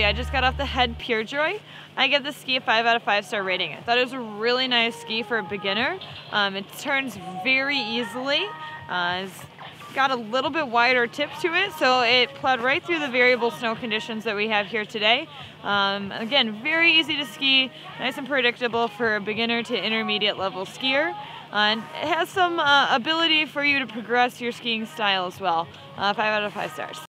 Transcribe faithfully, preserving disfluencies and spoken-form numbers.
I just got off the Head Pure Joy. I give this ski a five out of five star rating. I thought it was a really nice ski for a beginner. Um, it turns very easily. Uh, it's got a little bit wider tip to it, so it plowed right through the variable snow conditions that we have here today. Um, again, very easy to ski, nice and predictable for a beginner to intermediate level skier. Uh, and it has some uh, ability for you to progress your skiing style as well. Uh, five out of five stars.